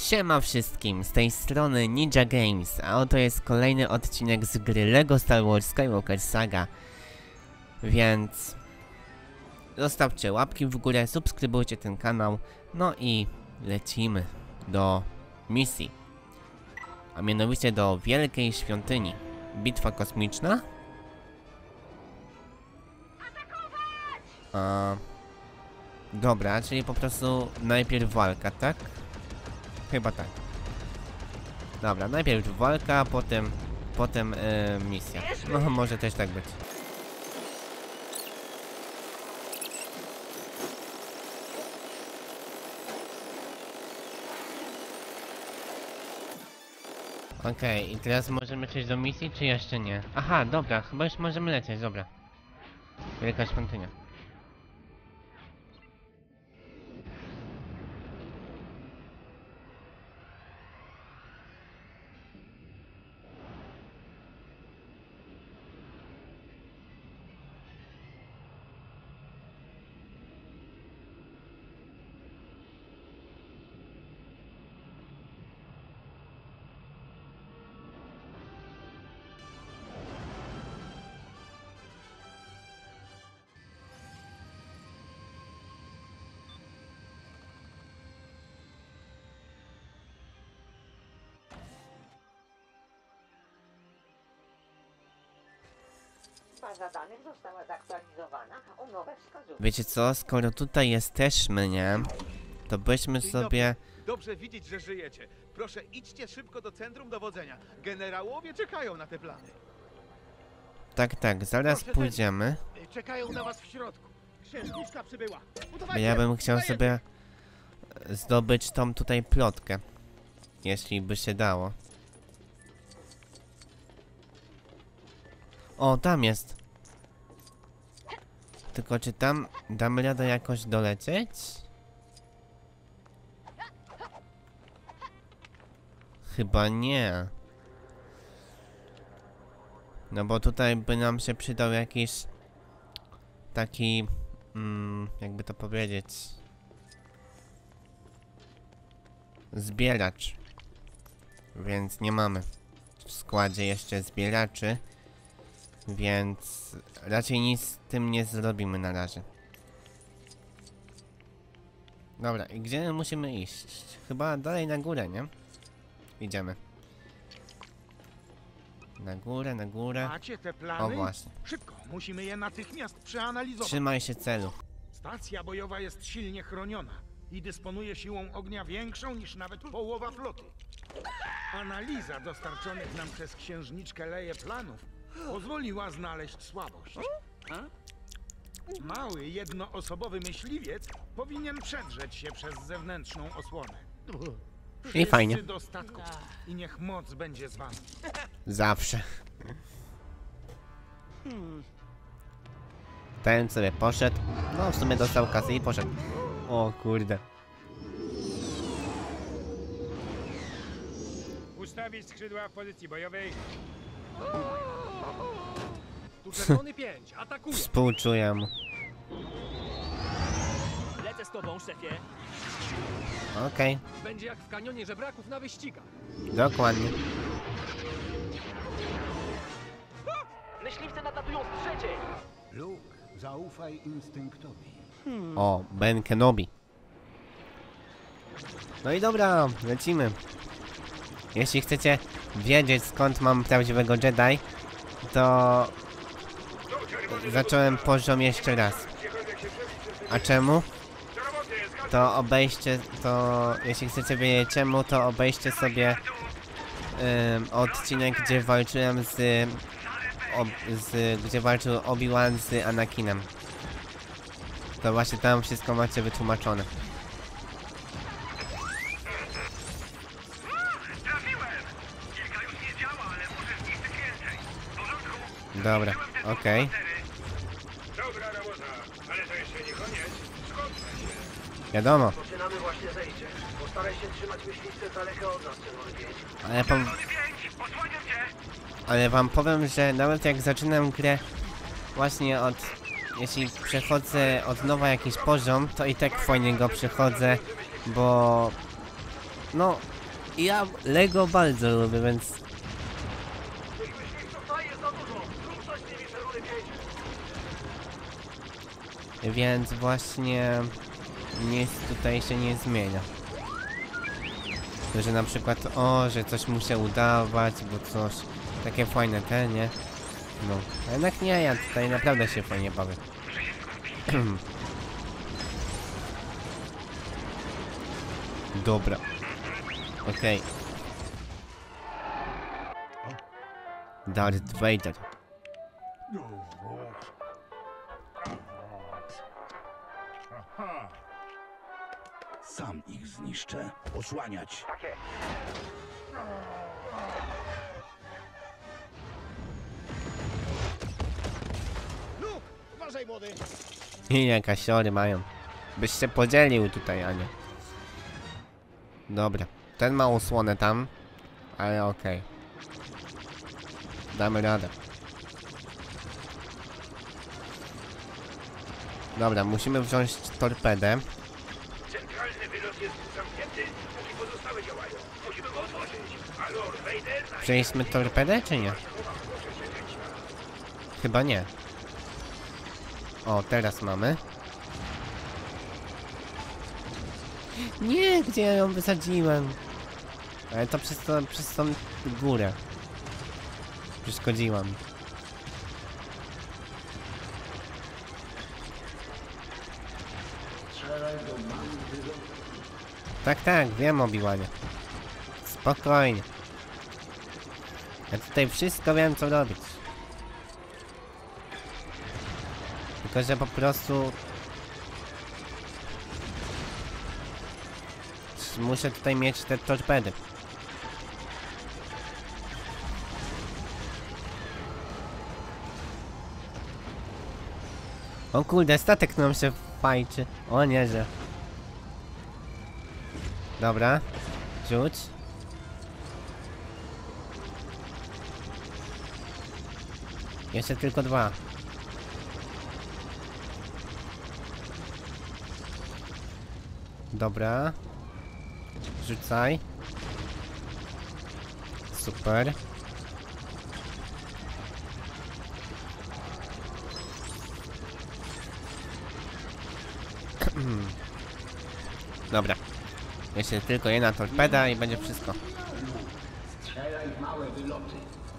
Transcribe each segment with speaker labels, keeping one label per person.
Speaker 1: Siema wszystkim, z tej strony Ninja Games, a oto jest kolejny odcinek z gry LEGO Star Wars Skywalker Saga. Więc zostawcie łapki w górę, subskrybujcie ten kanał, no i lecimy do misji. A mianowicie do Wielkiej Świątyni. Bitwa kosmiczna? Dobra, czyli po prostu najpierw walka, tak? Chyba tak. Dobra, najpierw walka, potem misja. No, może też tak być. Okej, i teraz możemy przejść do misji, czy jeszcze nie? Aha, dobra, chyba już możemy lecieć, dobra. Wielka Świątynia.
Speaker 2: Baza danych została zaktualizowana o nowe wskazówki.
Speaker 1: Wiecie co, skoro tutaj jesteśmy, nie? To byśmy sobie...
Speaker 3: Dobrze widzieć, że żyjecie. Proszę, idźcie szybko do centrum dowodzenia. Generałowie czekają na te plany.
Speaker 1: Tak, zaraz pójdziemy.
Speaker 3: Czekają na was w środku. Księżniczka przybyła.
Speaker 1: Ja bym chciał sobie zdobyć tą tutaj plotkę. Jeśli by się dało. O, tam jest. Tylko czy tam damy radę jakoś dolecieć? Chyba nie. No bo tutaj by nam się przydał jakiś taki, jakby to powiedzieć, zbieracz. Więc nie mamy w składzie jeszcze zbieraczy. Więc raczej nic z tym nie zrobimy na razie. Dobra, i gdzie musimy iść? Chyba dalej na górę, nie? Idziemy. Na górę.
Speaker 3: Macie te plany?
Speaker 1: O właśnie.
Speaker 3: Szybko, musimy je natychmiast przeanalizować.
Speaker 1: Trzymaj się celu.
Speaker 3: Stacja bojowa jest silnie chroniona i dysponuje siłą ognia większą niż nawet połowa floty. Analiza dostarczonych nam przez księżniczkę Leję planów pozwoliła znaleźć słabość. Mały, jednoosobowy myśliwiec powinien przedrzeć się przez zewnętrzną osłonę.
Speaker 1: I fajnie.
Speaker 3: Wszyscy do statku i niech moc będzie z wami.
Speaker 1: Zawsze. Ten sobie poszedł. No w sumie dostał kasę i poszedł. O kurde.
Speaker 4: Ustawić skrzydła w pozycji bojowej. Tu czerwony 5, atakuję.
Speaker 1: Współczuję mu.
Speaker 4: Lecę z tobą, szefie.
Speaker 1: Okej.
Speaker 4: Będzie jak w kanionie żebraków na wyścigach.
Speaker 1: Dokładnie.
Speaker 4: Myśliwce nadlatują z trzeciej.
Speaker 5: Luke, zaufaj instynktowi.
Speaker 1: O, Ben Kenobi. No i dobra, lecimy. Jeśli chcecie wiedzieć, skąd mam prawdziwego Jedi, to zacząłem poziom jeszcze raz. A czemu? To obejście, jeśli chcecie wiedzieć czemu, to obejście sobie odcinek, gdzie walczyłem gdzie walczył Obi-Wan z Anakinem. To właśnie tam wszystko macie wytłumaczone. Dobra, okej.
Speaker 4: Dobra robota, ale to jeszcze nie koniec.
Speaker 1: Wiadomo.
Speaker 6: Zaczynamy właśnie zejście. Postaraj się trzymać myśliwce z daleka od nas, Czerwony Pięć.
Speaker 1: Ale wam powiem, że nawet jak zaczynam grę właśnie jeśli przechodzę od nowa jakiś poziom, to i tak fajnie go przechodzę, bo no Ja Lego bardzo lubię, więc...
Speaker 6: Tych myśliwców tutaj jest za dużo. Ruszać z nimi Czerwony Pięć.
Speaker 1: Więc właśnie... Nic tutaj się nie zmienia. To, że na przykład, że coś muszę udawać, bo coś... Takie fajne te, nie? No, a jednak nie, ja tutaj naprawdę się fajnie bawię. Dobra. Okej. Darth Vader.
Speaker 7: Sam ich zniszczę. Osłaniać.
Speaker 1: I jaka siory mają. Byś się podzielił tutaj, a nie. Dobra. Ten ma osłonę tam. Ale okej. Damy radę. Dobra, musimy wziąć torpedę.
Speaker 4: Centralny wylot jest zamknięty, póki pozostałe działają. Musimy go otworzyć. A Lord Vader...
Speaker 1: Wzięliśmy torpedę, czy nie? Chyba nie. O, teraz mamy. Nie, gdzie ja ją wysadziłem? Ale to przez tą górę. Przeszkodziła mi. Tak, tak, wiem o Obi-Wanie. Spokojnie. Ja tutaj wszystko wiem, co robić. Tylko, że po prostu... Muszę tutaj mieć te torpedy. O kurde, statek nam się fajczy. O nie, że... Dobra. Rzuć. Jeszcze tylko 2. Dobra. Rzucaj. Super. Dobra. Jeszcze tylko jedna torpeda i będzie wszystko.
Speaker 5: Strzelaj w małe wyloty.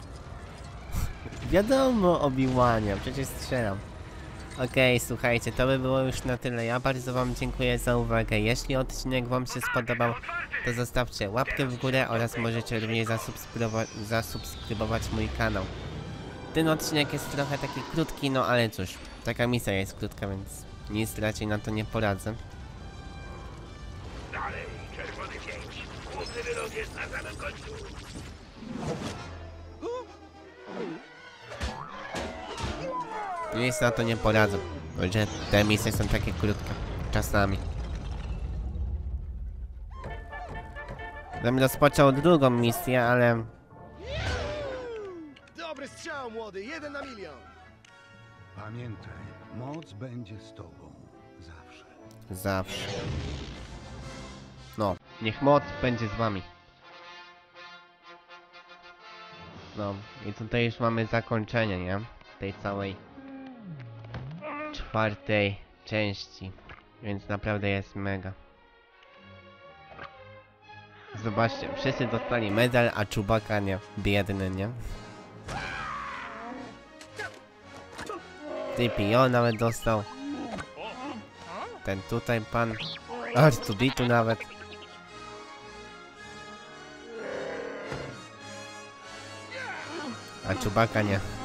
Speaker 1: Wiadomo, Obi-Wanie, przecież strzelam. Okej, słuchajcie, to by było już na tyle. Ja bardzo wam dziękuję za uwagę. Jeśli odcinek wam się spodobał, to zostawcie łapkę w górę oraz możecie również zasubskrybować mój kanał. Ten odcinek jest trochę taki krótki, no ale cóż, taka misja jest krótka, więc nic raczej na to nie poradzę.
Speaker 4: Dalej, Czerwony Pięć. Główny wylot jest na samym końcu.
Speaker 1: Nic na to nie poradzę, że te misje są takie krótkie, czasami. Bym rozpoczął drugą misję, ale...
Speaker 6: Dobry strzał, młody. 1 na milion.
Speaker 5: Pamiętaj, moc będzie z tobą. Zawsze.
Speaker 1: Zawsze. No, niech moc będzie z wami. No, i tutaj już mamy zakończenie, nie? Tej całej 4. części. Więc naprawdę jest mega. Zobaczcie, wszyscy dostali medal, a Chewbacca nie. Biedny, nie? TPO nawet dostał. Ten tutaj pan R2D2 nawet. A Chewbacca nie.